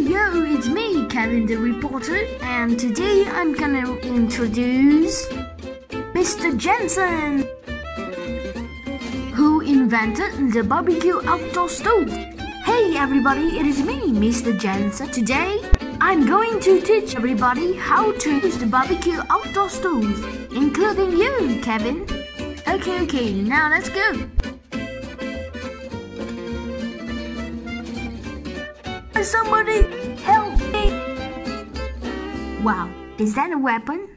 yo, it's me, Kevin the reporter, and today I'm gonna introduce Mr. Jensen, who invented the barbecue outdoor stove. Hey everybody, it is me, Mr. Jensen. Today, I'm going to teach everybody how to use the barbecue outdoor stove, including you, Kevin. Okay, now let's go. Somebody help me! Wow, is that a weapon?